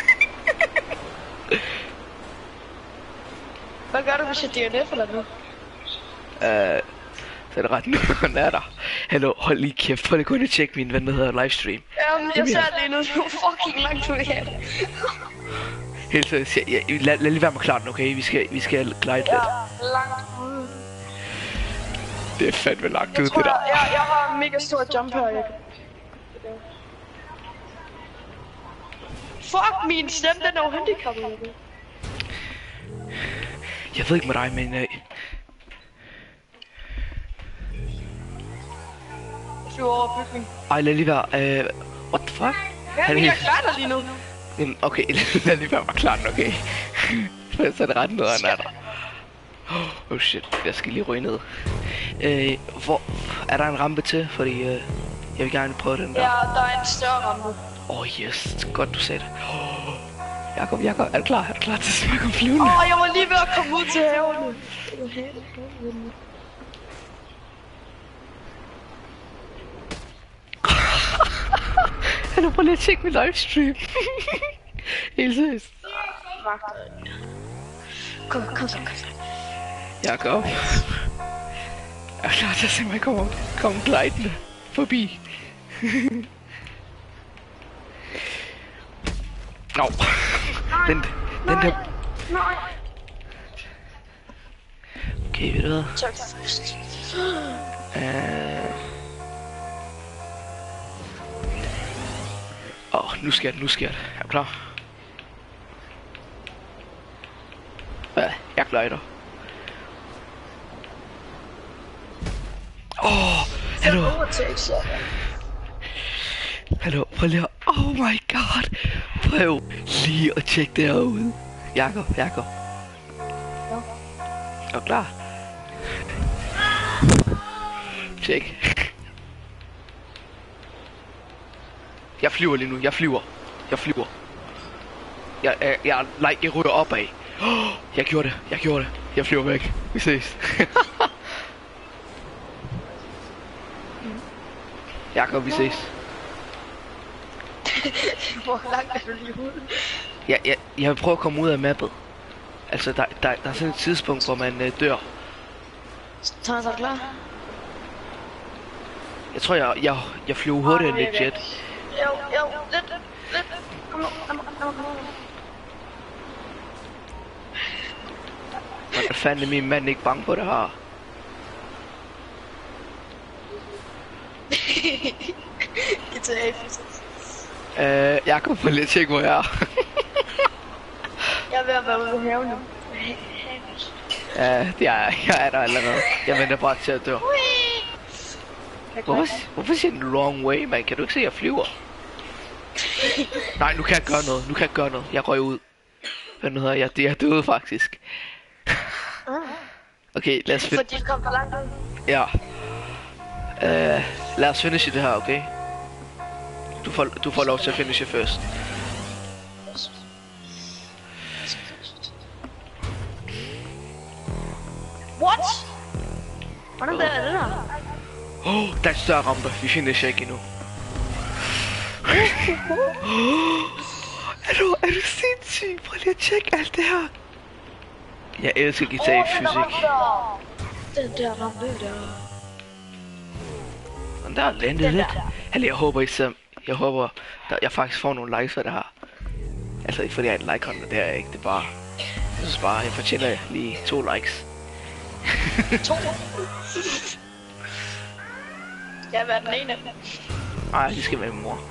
Hvad gør du, hvis jeg DNF eller nu? Så er det ret nu, han er der. Hallo, hold lige kæft, prøv lige at gå ind og tjekke min, hvad der hedder, livestream. Jamen, jeg ser det nu, du er fucking langt ud af det. Helt seriøst, lad lige være med klart, okay? Vi skal glide lidt. Ja, langt ude. Det er fandme langt ud, det Jeg der. jeg har en mega stor jump her, jeg kan... Fuck, min stemme, den er jo handicappet. Jeg ved ikke med dig, men... over bygning. Ej, lad lige være, what the fuck? Ja, men jeg klarer dig lige nu. Jamen, okay, lad lige være med klart, okay? Så er det ret noget, han er der. Oh shit, jeg skal lige ryge ned. Hvor... Er der en rampe til? Fordi, jeg vil gerne prøve den der. Ja, der er en større rampe. Yes, godt du sagde det. Jakob, er du klar? Er du klar til at snakke om flyvende? Jeg var lige ved at komme ud til havene. Han prøv lige at tjekke min livestream. Helt seriøst. Kom så. Jakob. Jeg er klar til at se mig komme glidende forbi. Nå. Den der... Nej. Okay, ved du hvad? Tak først. Nu sker det. Er du klar? Jeg glider. Hallo, prøv lige at... Oh my god. Prøv lige at tjekke derude. Jakob. Ja. Er du klar? Tjek. Jeg flyver lige nu, jeg flyver. Jeg ryger opad. Jeg gjorde det. Jeg flyver væk. Vi ses. Jakob, vi ses. Hvor langt er du lige ude? Jeg vil prøve at komme ud af mappet. Altså, der er sådan et tidspunkt, hvor man dør. Så er du klar? Jeg tror, jeg flyver hurtigere end et jet. Jo, lidt. Kom nu. Hvordan fanden er min mand ikke bange på det her? Jakob, prøv lige at tjekke, hvor jeg er. Jeg er ved at være ude i haven nu. Ja, jeg er der allerede. Jeg venter bare til at dø. Hvorfor siger den wrong way, man? Kan du ikke se, at jeg flyver? Nej, nu kan jeg gøre noget. Jeg røg ud. Hvad nu hedder jeg? Det er døde faktisk. Okay, lad os finde... Fordi du kom for langt ud. Ja. Lad os finishe det her, okay? Du får lov til at finishe først. What? Hvordan er det der? Der er en større rampe. Vi finisher ikke endnu. Er du sindssyg? Prøv lige at tjekke alt det her. Jeg elsker guitar i fysik. Den der rampe der. Den der er landet lidt. Eller jeg håber, jeg faktisk får nogle likes af det her. Altså ikke fordi jeg er en like-hunter, det er jeg ikke. Det er bare... Jeg synes bare, jeg fortjener lige 2 likes. 2. Jeg var den ene. Nej, det skal være min mor.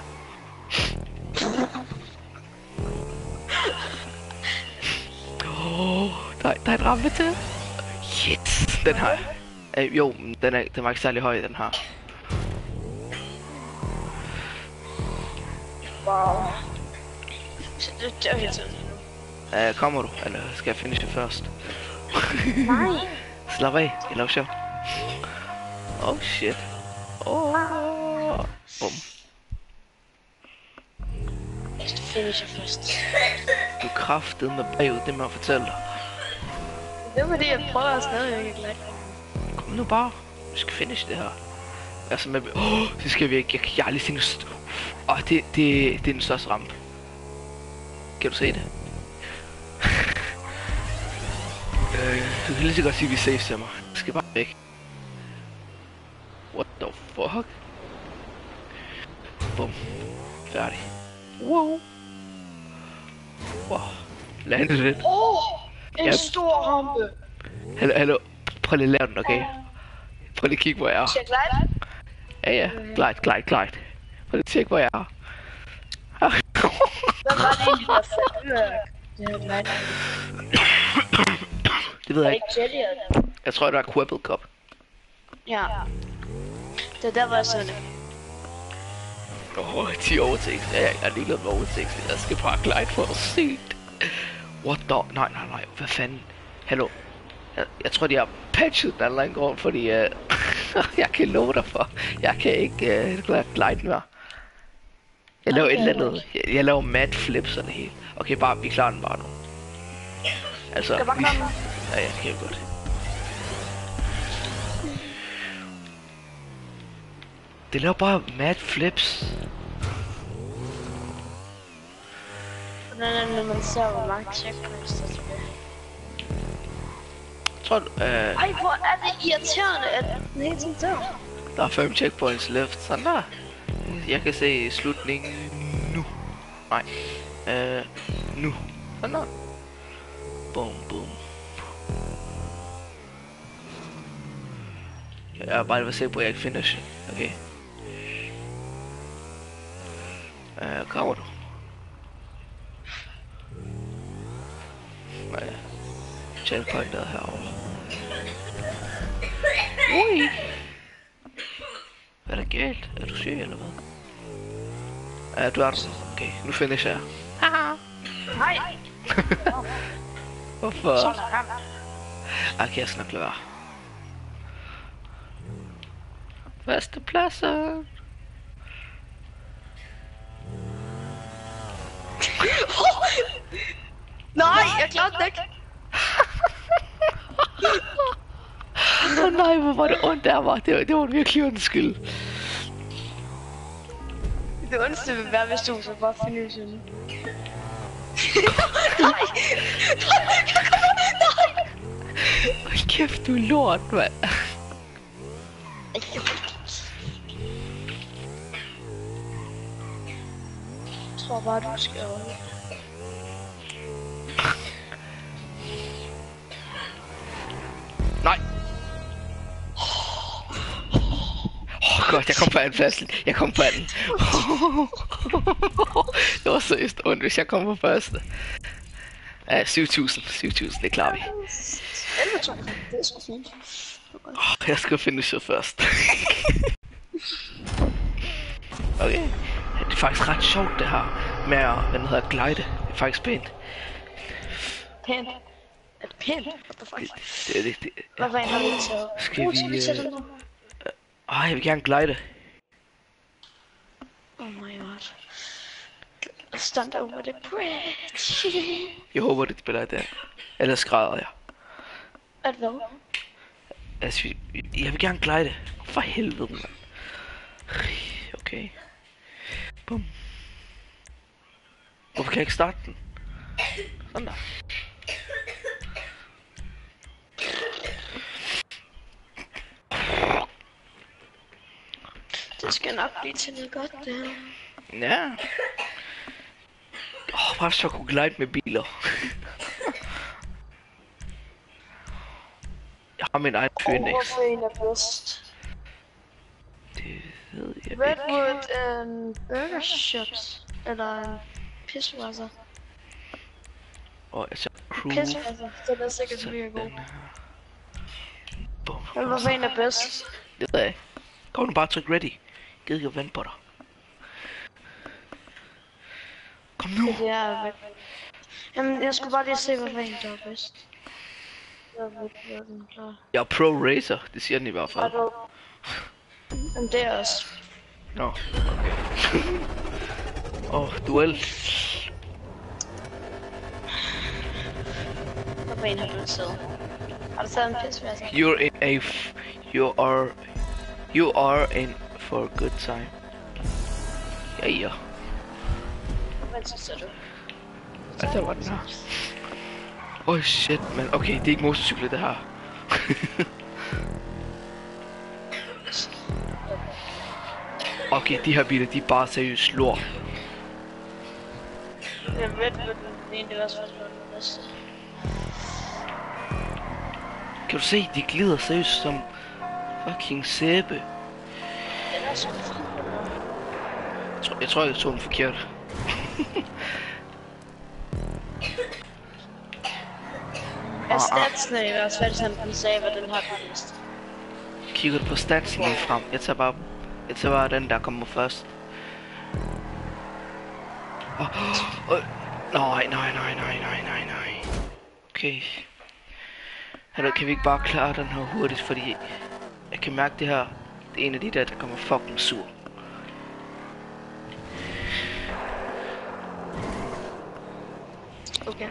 Der er et rampe til. Yes, den her. Jo, den var ikke særlig høj, den her. Wow. Så det er helt sådan. Kommer du? Eller skal jeg finishe først? Nej. Slap af, jeg laver sjov. Oh shit. Bum. Jeg skal finishe først. Du er kraftedeme bagud, det må jeg fortælle dig. Det er fordi, jeg prøver at stadig ikke lade. Kom nu bare. Vi skal finishe det her. Altså med... det skal vi ikke. Jeg har lige set det er den største rampe. Kan du se det? Du kan lige så godt sige, at vi er safe til mig. Jeg skal bare væk. What the fuck? Bum. Færdig. Wow. Wow. Landede lidt. En stor rampe. Hallo. Prøv lige at lave den, okay? Prøv lige at kigge, hvor jeg er. Skal jeg glide? Ja. Glide. Prøv lige at tjekke, hvor jeg er. Hvad var det egentlig, der faldt ud af det her glide? Det ved jeg ikke. Ikke jelly, eller? Jeg tror, det var Quibble Cup. Ja. Det der var sådan. 10 overtekst. Ja, jeg er ligeglad med overtekst. Jeg skal bare glide for at se det. What the? Nej. Hvad fanden? Hallo? Jeg tror, de har patchet den eller anden grund, fordi jeg kan love dig for. Jeg kan ikke glide mere. Jeg laver et eller andet. Jeg laver mad flips og det hele. Okay, vi klarer den bare nu. Altså, Skal jeg bare klare den? Ja, det kan jeg godt. Det laver bare mad flips. Hvordan er det, når man ser, hvor mange checkpoints der er tilbage? Tror du, Ej, hvor er det irriterende, at den hele tiden dør. der er 5 checkpoints left. Sådan der. Jeg kan se slutningen nu. Nej. Nu. Sådan der. Boom. Jeg er bare ved at se på, at jeg ikke finish. Okay. Kommer du? Nej. Checkpointet herovre. Ui! Hvad er der galt? Er du syg eller hvad? Ja, du er der. Okay, nu finisher jeg. Nej. Hvorfor? Så er det. Okay, jeg skal nok lade være. Førstepladsen. Nej, jeg klarede det ikke. Nej, hvor var det ondt der var. Det var virkelig undskyld. Det ondeste vil være, hvis du så bare finder sådan. Nej! Hold kæft, du er lort, mand. Jeg tror bare, du skal holde. Nej. Godt, jeg kom på anden pladsen. Jeg kom på anden. Det var seriøst ondt, hvis jeg kom på første. 7.000, det klarer vi. 11.000. Det er sgu fint. Jeg skal finishe først. Okay. Det er faktisk ret sjovt det her med at, hvad det hedder, glide. Det er faktisk pænt. Pænt. Er det pænt? What the fuck? Det Hvad var en har vi taget? Skal vi, tage den nu? jeg vil gerne glide. Oh my god. Stunt over the bridge. Jeg håber, det spiller der. Ellers græder jeg. At hvad? Altså, jeg vil gerne glide. For helvede, mand. Okay. Bum. Hvorfor kan jeg ikke starte den? Sådan der. Det skal nok blive til noget godt, det her. Ja. Bare så kunne glide med biler. Jeg har min egen Phoenix. Hvorfor en er bedst? Det ved jeg ikke. Redwood and Burger Shops. Eller en pisswasser. Og altså crew. Pisswasser, det er sikkert virkelig god. Den her. Bum. Men hvorfor en er bedst? Det ved jeg ikke. Kom nu bare tryk ready. Gid ikke at vente på dig. Kom nu. Det er væk. Jamen, jeg skulle bare lige se, hvorfor en der er bedst. Jeg ved den klar. Jeg er pro racer, det siger den i hvert fald. Men det er også. Nå, okay. Duel. Hvorfor en har du taget? Har du taget en pisswasser? You are in for a good time. Ja. Hvad synes du? Hvad der var den her? Shit, man. Okay, det er ikke motorcykler, det her. Okay, de her biler, de er bare seriøst lort. Jeg ved, hvad den egentlig også var den næste. Kan du se, de glider seriøst som fucking sæbe. Den er så fint. Jeg tror, jeg tog den forkert. Statsen i hvert fald, som den sagde, hvad den har bedst. Kigger du på statsen lige frem? Jeg tager bare den, der kommer først. Nej. Okay. Hallo, kan vi ikke bare klare den her hurtigt, fordi jeg kan mærke det her. Det er en af de der kommer fucking sur. Okay.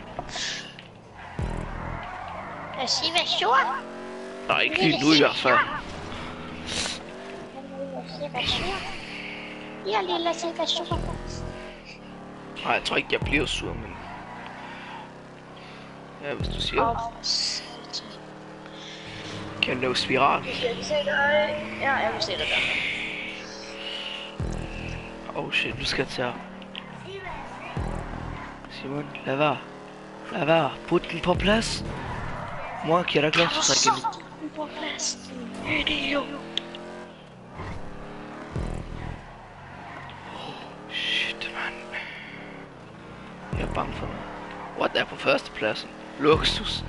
Jeg siger, hvad sur? Nej, ikke lige nu i hvert fald. Jeg lille siger, sur. Nej, jeg tror ikke, jeg bliver sur, men... Ja, hvis du siger det. Kan jeg lave spiral? Jeg kan se dig. Ja, jeg vil se dig der. Shit, nu skal jeg tage. Simon, lad være. Lad være. Put den på plads. Mor, kan jeg da ikke lade sig trække den på plads? Idiot. Shit, man. Jeg er bange for noget. What er på førstepladsen? Luksus.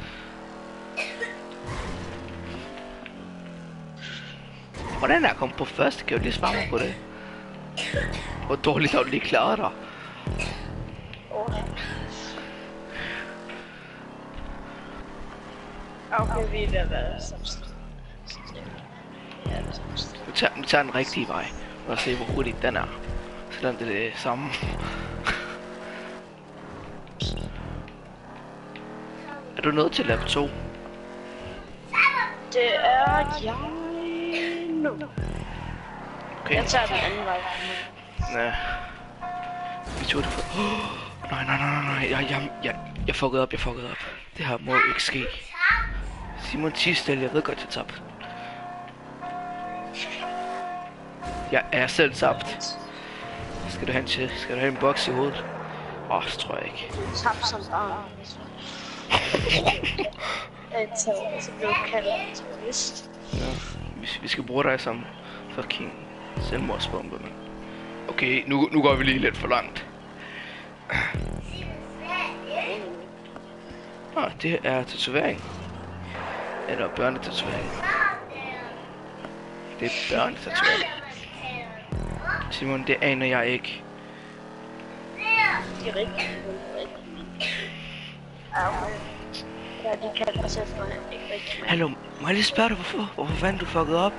Hvordan er jeg kommet på første? Kan jeg lige svare mig på det? Hvor dårligt har du lige klaret dig? Okay, vi er ved at være samtidig. Nu tager den rigtige vej. Og se hvor hurtigt den er. Selvom det er det samme. Er du nået til lap 2? Det er jeg nu. Okay. Jeg tager den anden vej. Ja. Vi tog det for... Nej. Jeg fuckede op. Det her må ikke ske. Simon Tisdal, jeg ved godt, jeg tabte. Jeg er selv tabt. Skal du have en boks i hovedet? Det tror jeg ikke. Du tabte som barn. Jeg tager, så blev kaldt terrorist. Ja, vi skal bruge dig som fucking selvmordsbombe, men... Okay, nu går vi lige lidt for langt. Det er tatovering. Eller børnetatovering. Det er børnetatovering. Simon, det aner jeg ikke. Det er rigtigt. Ja, de kalder sig for ikke rigtig. Hallo, må jeg lige spørge dig, hvorfor fanden du fuckede op?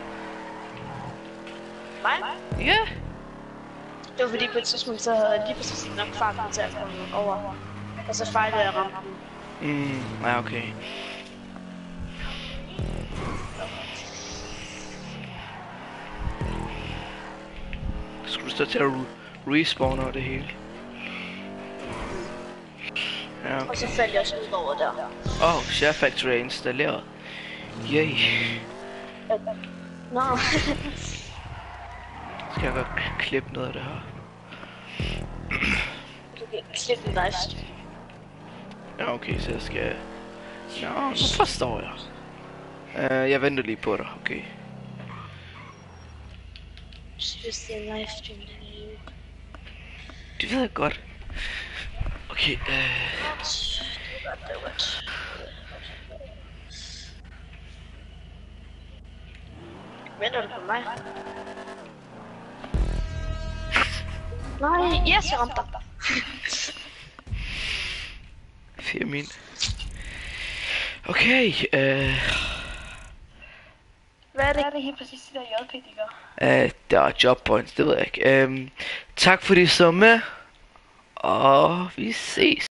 Mig? Ja. Det var fordi på et tidspunkt, så havde jeg lige præcis nok farten til at komme over. Og så fejlede jeg rampen. Ja, okay. Skulle du stå til at respawne over det hele? Ja, Og okay. så faldt jeg også ud over der. Share Factory er installeret. Yay. Nå. Skal jeg godt klippe noget af det her? Du kan klippe en livestream. Ja, okay, så jeg skal... Nå, nu forstår jeg. Jeg venter lige på dig, okay. Hvis det er en livestream, det er jo... Det ved jeg godt. Okay, Det er godt. Venter du på mig? Nej, yes, jeg ramte dig. 4 min. Okay, Hvad er det helt præcis, de der JP, de gør? der er job points, det ved jeg ikke. Tak fordi I så med, og vi ses.